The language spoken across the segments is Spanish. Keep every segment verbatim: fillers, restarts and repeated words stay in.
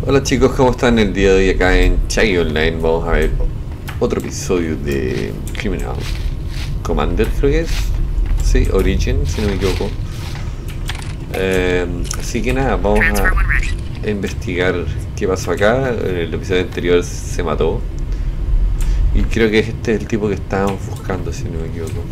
Hola chicos, ¿cómo están el día de hoy acá en Chaggy Online? Vamos a ver otro episodio de Criminal Commander, creo que es. Sí, Origin, si no me equivoco. Eh, así que nada, vamos a investigar qué pasó acá. El episodio anterior se mató. Y creo que este es el tipo que estábamos buscando, si no me equivoco.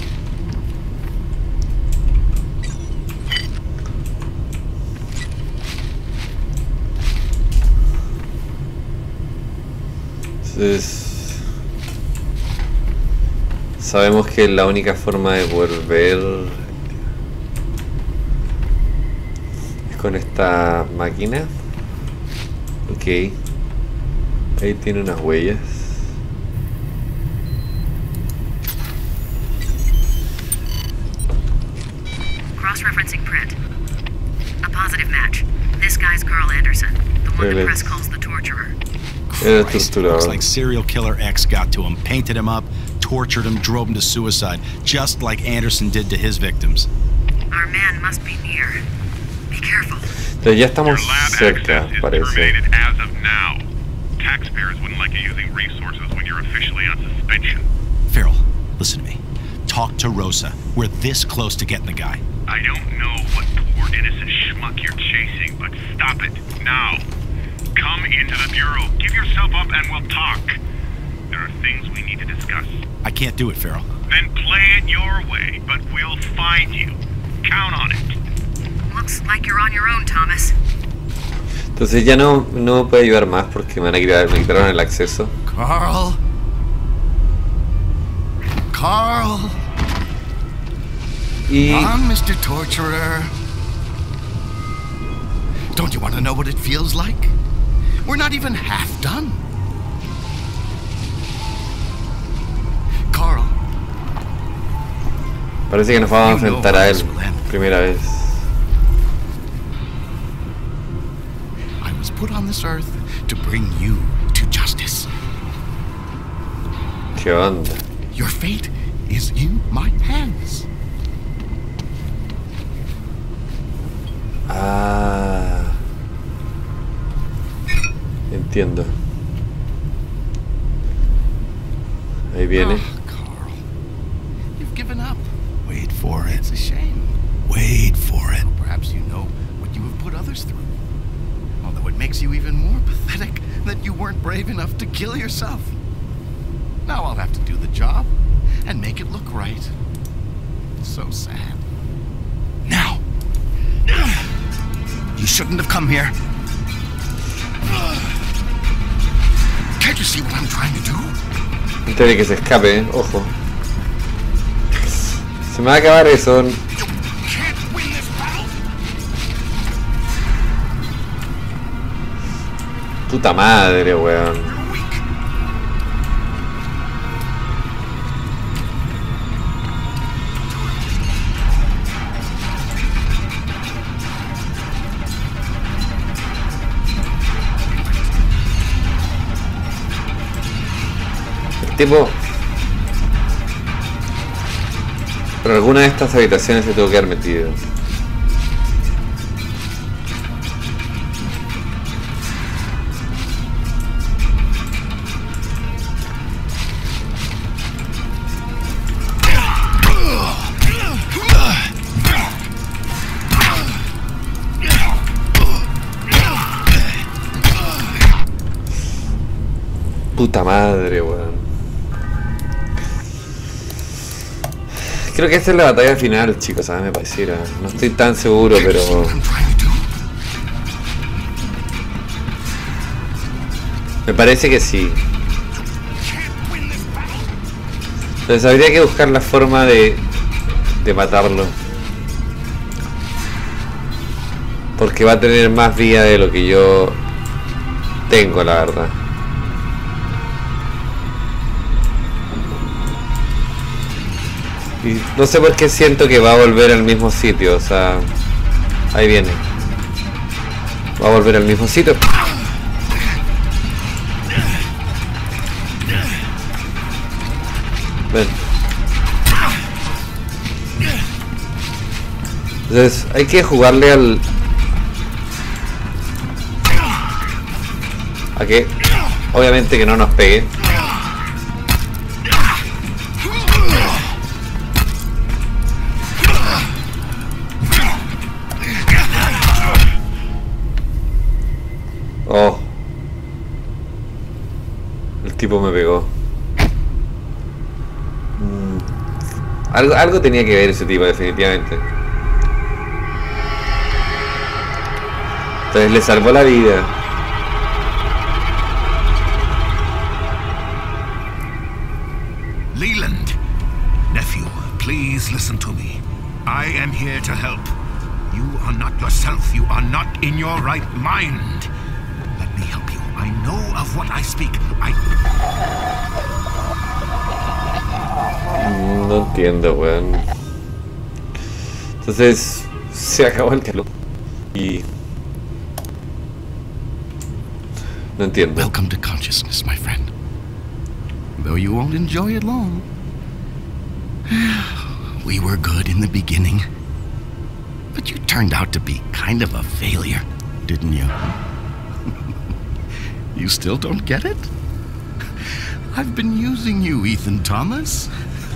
Entonces, sabemos que la única forma de volver es con esta máquina. Ok, ahí tiene unas huellas. Cross-referencing print. A positive match. This guy's Carl Anderson, the one the press calls the torturer. Christ, looks like serial killer X got to him, painted him up, tortured him, drove him to suicide, just like Anderson did to his victims. Our man must be near. Be careful. Entonces ya estamos cerca, parece. As of now, taxpayers wouldn't like you using resources when you're officially on suspension. Farrell, listen to me. Talk to Rosa. We're this close to getting the guy. I don't know what poor innocent schmuck you're chasing, but stop it now. Come into the Bureau, give yourself up and we'll talk. There are things we need to discuss. I can't do it, Farrell. Then play it your way, but we'll find you. Count on it. Looks like you're on your own, Thomas. Entonces ya no, no puede ayudar más porque me van a quitar, me quitaron el acceso. Carl. Carl. Y... I'm mister Torturer. Don't you want to know what it feels like? We're not even half done. Carl. Parece que nos vamos a enfrentar a él primera vez. I was put on this earth to bring you to justice. ¿Qué onda? Your fate is in my hands. Ah, entiendo. Ahí viene. Oh, Carl, you've given up. Wait for it. It's a shame. Wait for it. Perhaps you know what you have put others through. Although it makes you even more pathetic that you weren't brave enough to kill yourself. Now I'll have to do the job and make it look right. So sad. Now. You shouldn't have come here. Can't you see what I'm trying to do? Antes de que se escape, eh. Ojo. Se me va a acabar eso. Puta madre, weón. Tipo, por alguna de estas habitaciones se tuvo que haber metido. Puta madre, weón. Creo que esta es la batalla final, chicos, a mí me pareciera. No estoy tan seguro, pero... me parece que sí. Entonces habría que buscar la forma de... de matarlo. Porque va a tener más vida de lo que yo... tengo, la verdad. Y no sé por qué siento que va a volver al mismo sitio, o sea... ahí viene. Va a volver al mismo sitio. Ven. Entonces hay que jugarle al... A que obviamente que no nos pegue. Oh. El tipo me pegó. Mm. Algo, algo tenía que ver ese tipo, definitivamente. Entonces le salvó la vida. Leland, nephew, please listen to me. I am here to help. You are not yourself. You are not in your right mind. Let me help you. I know of what I speak. I... No entiendo, weón. Entonces se acabó el calor. Y no entiendo. Welcome to consciousness, my friend. Though you won't enjoy it long. We were good in the beginning. But you turned out to be kind of a failure, didn't you? You still don't get it? I've been using you, Ethan Thomas.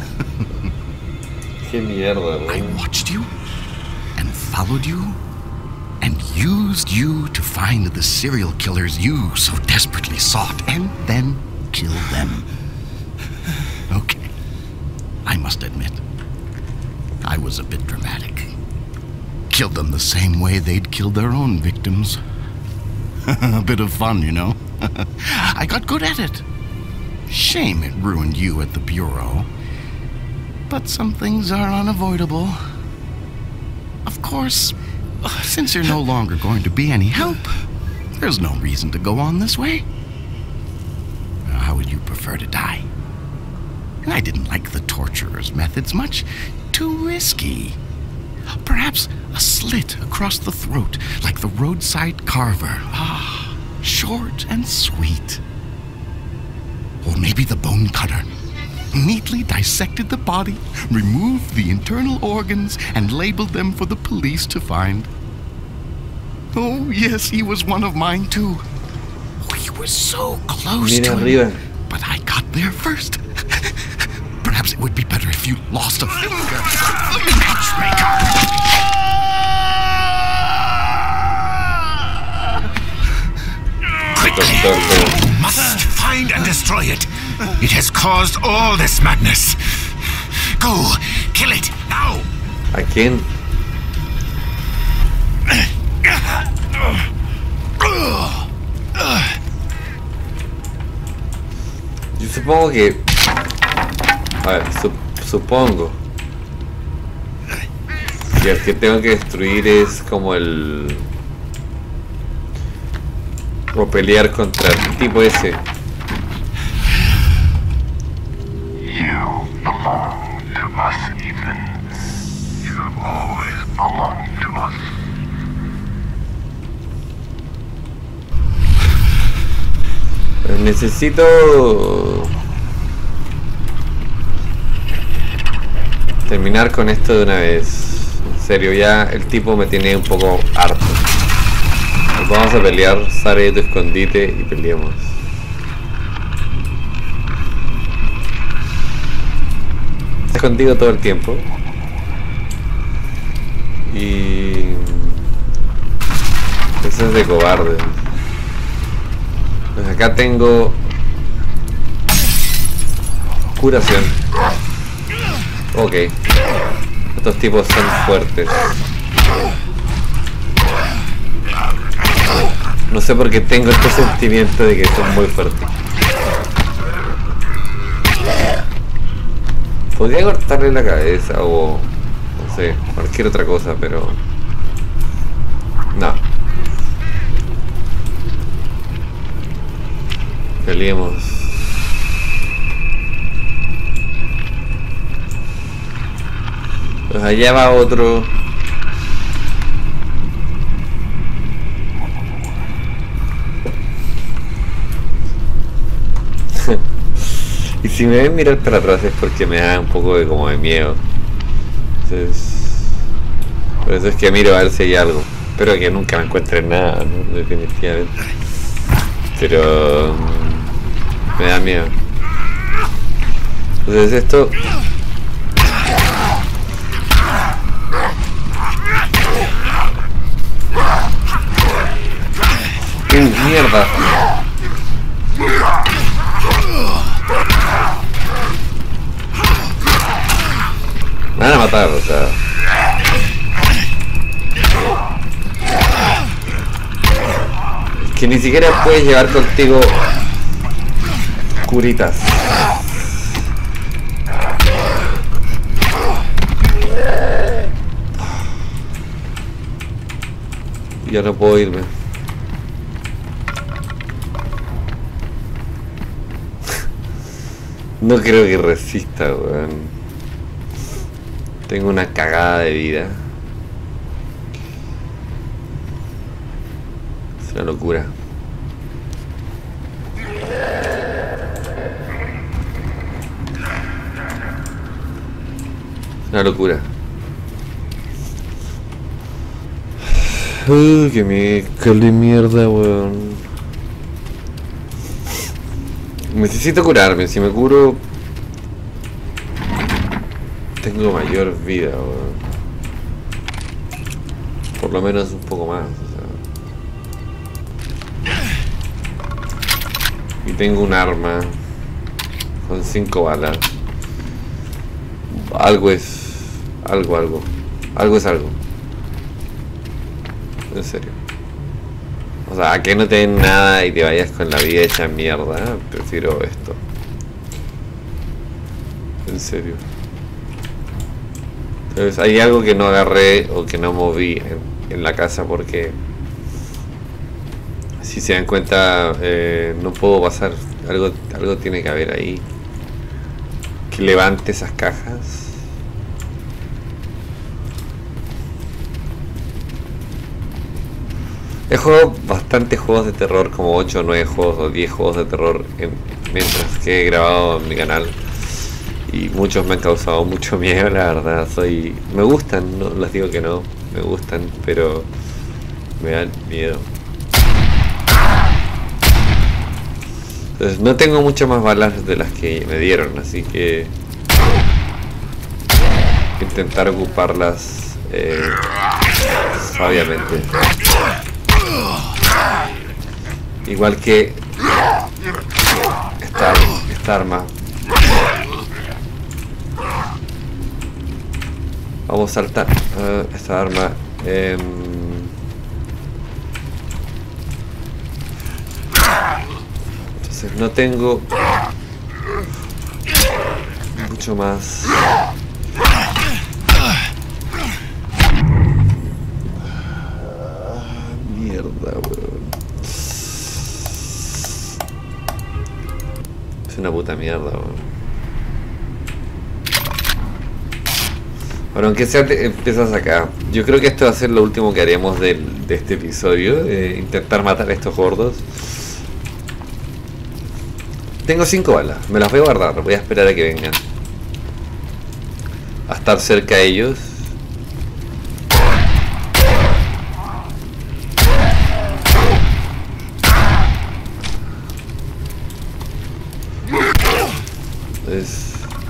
Qué mierda, I watched you and followed you and used you to find the serial killers you so desperately sought and then killed them. Okay, I must admit, I was a bit dramatic. Killed them the same way they'd killed their own victims. A bit of fun, you know? I got good at it. Shame it ruined you at the Bureau. But some things are unavoidable. Of course, since you're no longer going to be any help, there's no reason to go on this way. How would you prefer to die? And I didn't like the torturer's methods much. Too risky. Perhaps a slit across the throat, like the roadside carver. Ah, short and sweet. Or maybe the bone cutter. Neatly dissected the body, removed the internal organs, and labeled them for the police to find. Oh, yes, he was one of mine, too. We were so close Mira to arriba. him, but I got there first. Perhaps it would be better if you lost a finger. Matchmaker! Quickly! Must find and destroy it. It has caused all this madness. Go, kill it, now! ¿A quién? Yo supongo que... A ver, su, supongo que el que tengo que destruir es como el... o pelear contra el tipo ese. You belong to us, Ethan. You always belong to us. Necesito terminar con esto de una vez. En serio, ya el tipo me tiene un poco harto. Nos vamos a pelear, sale de tu escondite y peleemos. Está contigo todo el tiempo. Y... eso es de cobarde. Pues acá tengo curación. Ok. Estos tipos son fuertes. No sé por qué tengo este sentimiento de que son muy fuertes. Podría cortarle la cabeza o... no sé, cualquier otra cosa, pero... no. Peleemos. Pues allá va otro. Y si me ven mirar para atrás es porque me da un poco de como de miedo. Entonces, por eso es que miro a ver si hay algo. Espero que nunca me encuentren nada, ¿no? Definitivamente. Pero me da miedo. Entonces esto ¡qué mierda! Me van a matar, o sea. Es que ni siquiera puedes llevar contigo curitas. Ya no puedo irme. No creo que resista, weón. Tengo una cagada de vida. Es una locura. Es una locura. Uy, que me calé mierda, weón. Necesito curarme, si me curo tengo mayor vida, weón. Por lo menos un poco más, o sea. Y tengo un arma con cinco balas. Algo es algo, algo. Algo es algo. En serio. O sea, a que no te den nada y te vayas con la vida hecha mierda. Prefiero esto. En serio. Entonces hay algo que no agarré o que no moví en, en la casa porque si se dan cuenta eh, no puedo pasar. Algo, algo tiene que haber ahí que levante esas cajas. He jugado bastantes juegos de terror, como ocho o nueve juegos o diez juegos de terror en, mientras que he grabado en mi canal. Y muchos me han causado mucho miedo, la verdad. Soy, me gustan, no les digo que no, me gustan, pero me dan miedo. Entonces no tengo muchas más balas de las que me dieron, así que intentar ocuparlas eh, sabiamente. Igual que esta, esta arma. Vamos a saltar uh, esta arma. Eh, entonces no tengo mucho más. Mierda, weón. Es una puta mierda, weón. Bueno, aunque sea, te empiezas acá. Yo creo que esto va a ser lo último que haremos del, de este episodio. Eh, intentar matar a estos gordos. Tengo cinco balas. Me las voy a guardar. Voy a esperar a que vengan. A estar cerca de ellos. Entonces...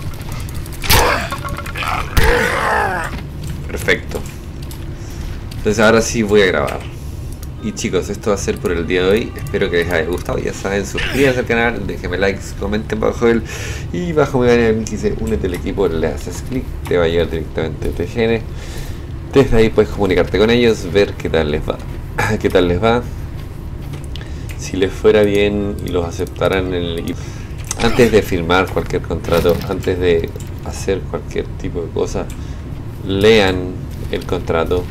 perfecto. Entonces ahora sí voy a grabar. Y chicos, esto va a ser por el día de hoy. Espero que les haya gustado. Ya saben, suscríbanse al canal, déjenme likes, comenten bajo él. Y bajo mi banner que dice únete al equipo, le haces clic, te va a llegar directamente a T G N. Desde ahí puedes comunicarte con ellos, ver qué tal les va. qué tal les va. Si les fuera bien y los aceptaran en el equipo. Antes de firmar cualquier contrato, antes de hacer cualquier tipo de cosa, lean el contrato.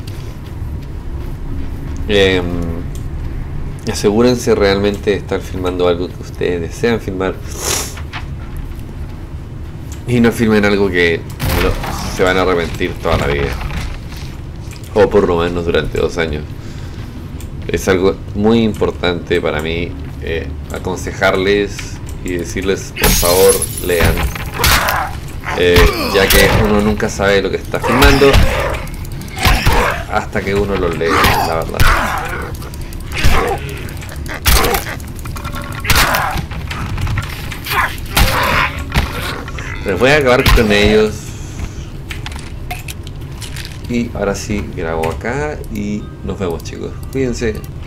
Eh, asegúrense realmente de estar firmando algo que ustedes desean firmar y no firmen algo que lo, se van a arrepentir toda la vida o por lo menos durante dos años. Es algo muy importante para mí eh, aconsejarles y decirles por favor lean, eh, ya que uno nunca sabe lo que está firmando hasta que uno lo lee, la verdad. Les voy a acabar con ellos. Y ahora sí grabo acá y nos vemos, chicos. Cuídense.